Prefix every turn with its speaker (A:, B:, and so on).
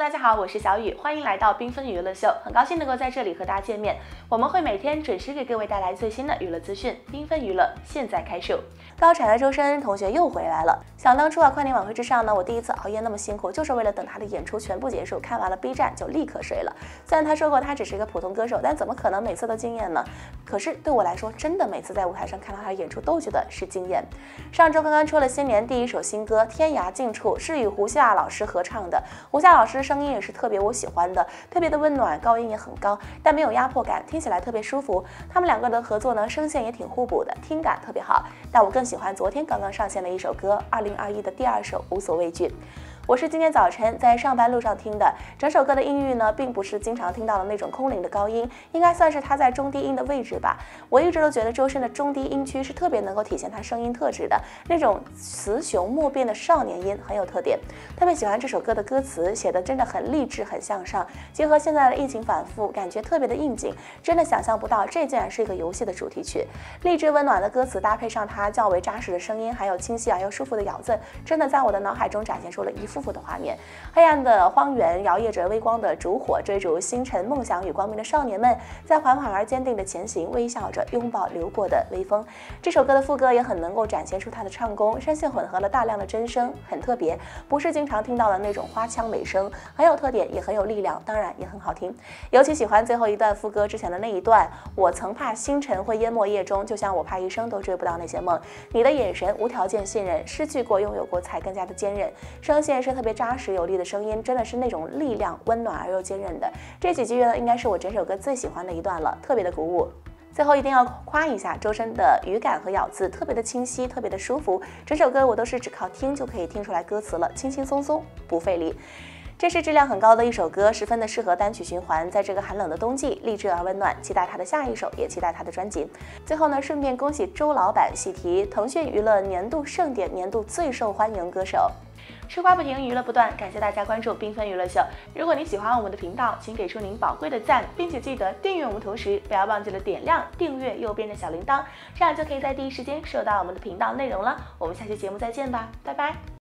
A: 大家好，我是小雨，欢迎来到缤纷娱乐秀，很高兴能够在这里和大家见面。我们会每天准时给各位带来最新的娱乐资讯，缤纷娱乐现在开售。高产的周深恩同学又回来了。想当初啊，跨年晚会之上呢，我第一次熬夜那么辛苦，就是为了等他的演出全部结束，看完了 B 站就立刻睡了。虽然他说过他只是一个普通歌手，但怎么可能每次都惊艳呢？可是对我来说，真的每次在舞台上看到他的演出都觉得是惊艳。上周刚刚出了新年第一首新歌《天涯尽处》，是与胡夏老师合唱的。胡夏老师的声音也是特别我喜欢的，特别的温暖，高音也很高，但没有压迫感，听起来特别舒服。他们两个的合作呢，声线也挺互补的，听感特别好。但我更喜欢昨天刚刚上线的一首歌，2021的第2首《无所畏惧》。我是今天早晨在上班路上听的，整首歌的音域呢，并不是经常听到的那种空灵的高音，应该算是他在中低音的位置吧。我一直都觉得周深的中低音区是特别能够体现他声音特质的，那种雌雄莫辨的少年音很有特点。特别喜欢这首歌的歌词，写的真的很励志，很向上，结合现在的疫情反复，感觉特别的应景，真的想象不到这竟然是一个游戏的主题曲。励志温暖的歌词搭配上他较为扎实的声音，还有清晰而又舒服的咬字，真的在我的脑海中展现出了一幅幅的画面。黑暗的荒原摇曳着微光的烛火，追逐星辰梦想与光明的少年们，在缓缓而坚定的前行，微笑着拥抱流过的微风。这首歌的副歌也很能够展现出他的唱功，声线混合了大量的真声，很特别，不是经常听到的那种花腔美声，很有特点，也很有力量，当然也很好听。尤其喜欢最后一段副歌之前的那一段，我曾怕星辰会淹没夜中，就像我怕一生都追不到那些梦，你的眼神无条件信任，失去过拥有过才更加的坚韧。声线是特别扎实有力的声音，真的是那种力量温暖而又坚韧的。这几句呢，应该是我整首歌最喜欢的一段了，特别的鼓舞。最后一定要夸一下周深的语感和咬字，特别的清晰，特别的舒服。整首歌我都是只靠听就可以听出来歌词了，轻轻松松，不费力。这是质量很高的一首歌，十分的适合单曲循环，在这个寒冷的冬季，励志而温暖。期待他的下一首，也期待他的专辑。最后呢，顺便恭喜周老板喜提腾讯娱乐年度盛典年度最受欢迎歌手。吃瓜不停，娱乐不断，感谢大家关注缤纷娱乐秀。如果你喜欢我们的频道，请给出您宝贵的赞，并且记得订阅我们，同时不要忘记了点亮订阅右边的小铃铛，这样就可以在第一时间收到我们的频道内容了。我们下期节目再见吧，拜拜。